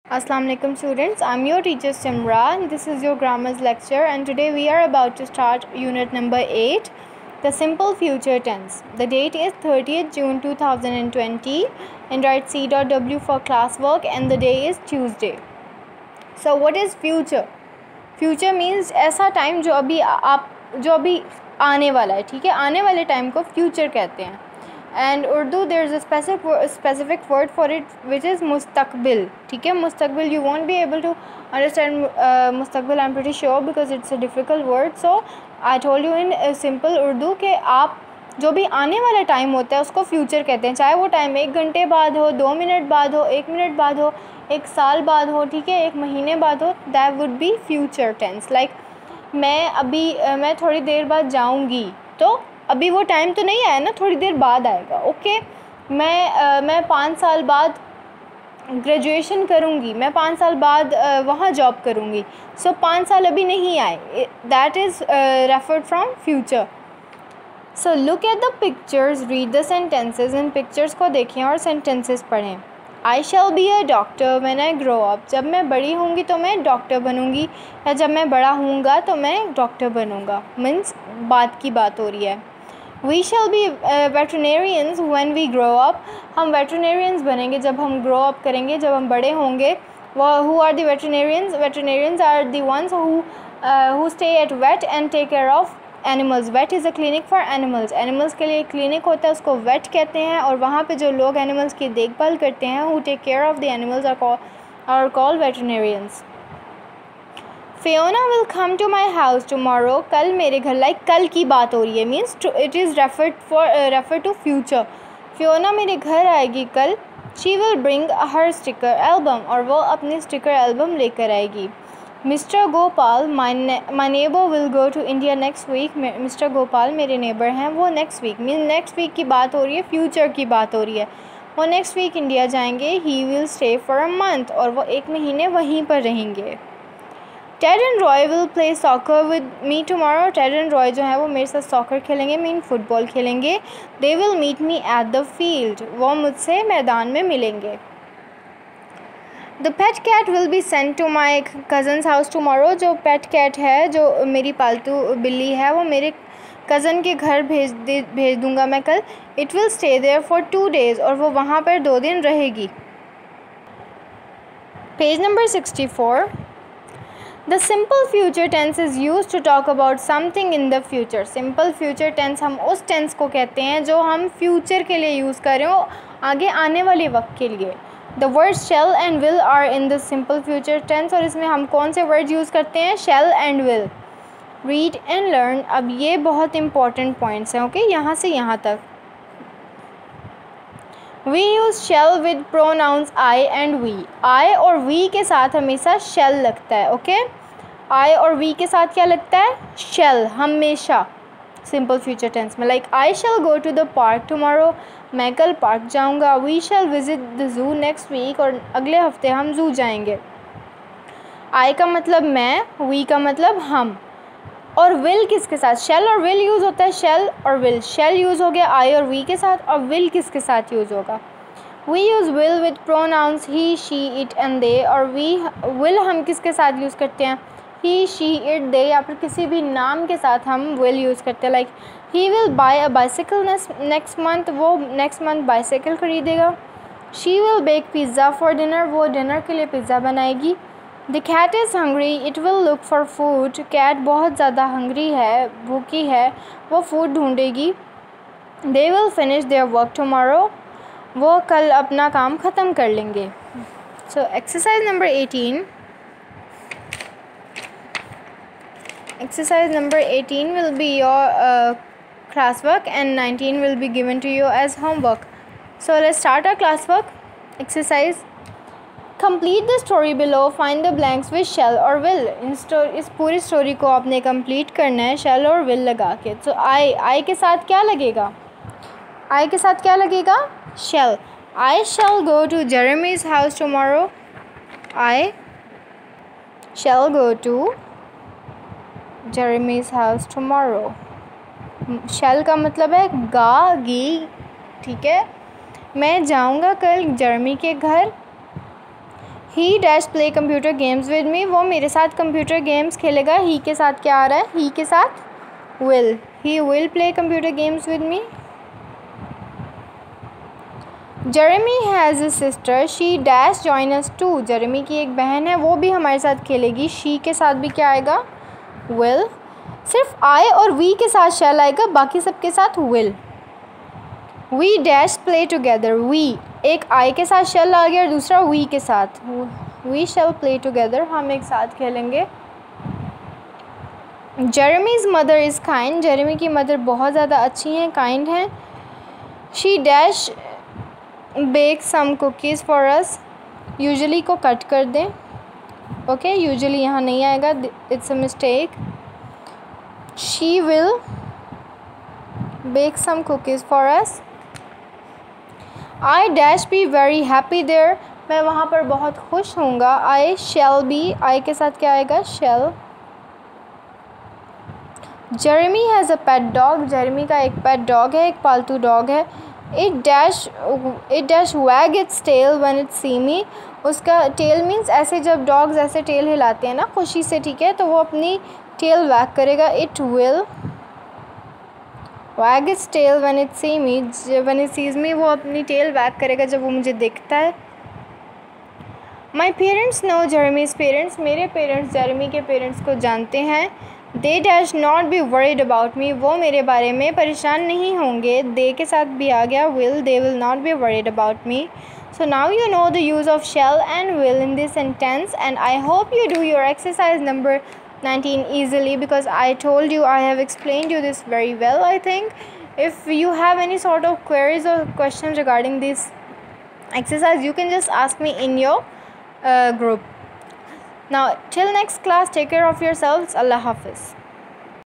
Assalamu alaikum students, I'm your teacher Simran. This is your grammars lecture and today we are about to start unit number 8, the simple future tense. The date is 30th June 2020 and write C.W for classwork and the day is Tuesday. So what is future? Future means ऐसा time जो अभी आने वाला है, ठीक है, आने वाले time को future कहते हैं. And Urdu there is a specific word for it which is mustaqbil. ठीक है, mustaqbil you won't be able to understand mustaqbil I'm pretty sure because it's a difficult word. So I told you in simple Urdu कि आप जो भी आने वाला time होता है उसको फ्यूचर कहते हैं, चाहे वो टाइम 1 घंटे बाद हो, 2 मिनट बाद हो, 1 मिनट बाद हो, 1 साल बाद हो, ठीक है, 1 महीने बाद हो. That would be future tense. Like मैं थोड़ी देर बाद जाऊँगी, तो अभी वो टाइम तो नहीं आया ना, थोड़ी देर बाद आएगा. ओके, मैं 5 साल बाद ग्रेजुएशन करूँगी, मैं 5 साल बाद वहाँ जॉब करूँगी. सो 5 साल अभी नहीं आए. That is referred from future. So look at the pictures, read the sentences. इन पिक्चर्स को देखें और सेंटेंसेस पढ़ें. I shall be a doctor when I grow up. जब मैं बड़ी होंगी तो मैं डॉक्टर बनूँगी, या जब मैं बड़ा होऊंगा तो मैं डॉक्टर बनूँगा. मीन्स बात की बात हो रही है. We shall be veterinarians when we grow up. हम वेटरनेरियंस बनेंगे जब हम ग्रो अप करेंगे, जब हम बड़े होंगे. Who are the veterinarians? Veterinarians are the ones who stay at vet and take care of animals. Vet is a clinic for animals. Animals के लिए क्लिनिक होता है, उसको वेट कहते हैं. और वहाँ पे जो लोग एनिमल्स की देखभाल करते हैं, who take care of the animals are called veterinarians. Fiona will come to my house tomorrow. कल मेरे घर, लाइक कल की बात हो रही है, means it is refer to future. Fiona मेरे घर आएगी कल. She will bring her sticker album. और वो अपनी स्टिकर एल्बम लेकर आएगी. Mr. Gopal, my neighbor will go to India next week. Mr. Gopal मेरे नेबर हैं, वो next week, mean next week की बात हो रही है, फ्यूचर की बात हो रही है. वो नेक्स्ट वीक इंडिया जाएंगे. He will stay for a month. और वो 1 महीने वहीं पर रहेंगे. Ted and Roy will play soccer with me tomorrow. Ted and Roy जो है वो मेरे साथ सॉकर खेलेंगे, मीन फुटबॉल खेलेंगे. They will meet me at the field. वो मुझसे मैदान में मिलेंगे. The pet cat will be sent to my cousin's house tomorrow. जो पेट कैट है, जो मेरी पालतू बिल्ली है, वो मेरे कज़न के घर भेज दूँगा मैं कल. It will stay there for 2 days. और वो वहाँ पर 2 दिन रहेगी. Page number 64. The simple future tense is used to talk about something in the future. Simple future tense हम उस tense को कहते हैं जो हम future के लिए यूज़ कर रहे हो, आगे आने वाले वक्त के लिए. The words shall and will are in the simple future tense. और इसमें हम कौन से words यूज़ करते हैं? shall and will. Read and learn. अब ये बहुत important points हैं, ओके, यहाँ से यहाँ तक. We use shall with pronouns I and we. I और we के साथ हमेशा shall लगता है, ओके. I और we के साथ क्या लगता है? shall, हमेशा. Simple future tense में, like I shall go to the park tomorrow. मैं कल पार्क जाऊँगा. We shall visit the zoo next week. और अगले हफ्ते हम जू जाएंगे. I का मतलब मैं, we का मतलब हम. और will किसके साथ? shall और will यूज़ होता है. shall और will. shall यूज़ हो गया I और we के साथ, और will किसके साथ यूज़ होगा? We use will with pronouns he, she, it and they. और will हम किसके साथ यूज़ करते हैं? he, she, it, they. या फिर किसी भी नाम के साथ हम will यूज़ करते हैं. Like he will buy a bicycle next month. वो next month बाइसाइकिल ख़रीदेगा. she will bake pizza for dinner. वो डिनर के लिए पिज़्ज़ा बनाएगी. The cat is hungry. It will look for food. cat बहुत ज़्यादा hungry है, भूखी है, वो food ढूंढेगी. They will finish their work tomorrow. वो कल अपना काम ख़त्म कर लेंगे. So exercise number 18. Exercise number 18 will be your classwork and 19 will be given to you as homework. So let's start our classwork. Exercise. Complete the story below. Find the blanks with shall or will. इस पूरी story को आपने complete करना है shall और will लगा के. तो I के साथ क्या लगेगा? I के साथ क्या लगेगा? shall. I shall go to Jeremy's house tomorrow. I shall go to Jeremy's house tomorrow. shall का मतलब है गी, ठीक है. मैं जाऊँगा कल जेरेमी के घर. He dash play computer games with me, वो मेरे साथ कंप्यूटर गेम्स खेलेगा। ही के साथ क्या आ रहा है? ही के साथ will, he will play computer games with me. Jeremy has a sister, she dash join us too, Jeremy की एक बहन है, वो भी हमारे साथ खेलेगी। शी के साथ भी क्या आएगा? विल। सिर्फ आई और वी के साथ शैल आएगा, बाकी सबके साथ will. We dash play together, we, एक आई के साथ शैल आ गया और दूसरा वी के साथ, वी शैल प्ले टुगेदर, हम एक साथ खेलेंगे। Jeremy's mother is kind, Jeremy की मदर बहुत ज़्यादा अच्छी हैं, काइंड हैं। She dash bake some cookies for us, usually को कट कर दें, ओके, यूजुअली यहाँ नहीं आएगा, it's a mistake. She will bake some cookies for us. I dash be very happy there, मैं वहाँ पर बहुत खुश होऊंगा। आई शैल बी, आई के साथ क्या आएगा? Shall. Jeremy has a pet dog, Jeremy का एक पेट डॉग है, एक पालतू डॉग है। It dash wag its tail when it see me, उसका टेल मीन्स ऐसे जब डॉग्स ऐसे टेल हिलाते हैं ना खुशी से, ठीक है, तो वो अपनी टेल वैग करेगा। It will wag its tail when it see me, when it sees me, वो अपनी टेल वैग करेगा जब वो मुझे देखता है। My parents know Jeremy's parents, मेरे पेरेंट्स जेरेमी के पेरेंट्स को जानते हैं। They dash not be worried about me, वो मेरे बारे में परेशान नहीं होंगे। दे के साथ भी आ गया will, they will not be worried about me. So now you know the use of shall and will in this sentence, and I hope you do your exercise number 19 easily, because I told you, I have explained you this very well, I think. If you have any sort of queries or questions regarding this exercise, you can just ask me in your group. Now till next class, take care of yourselves. Allah Hafiz.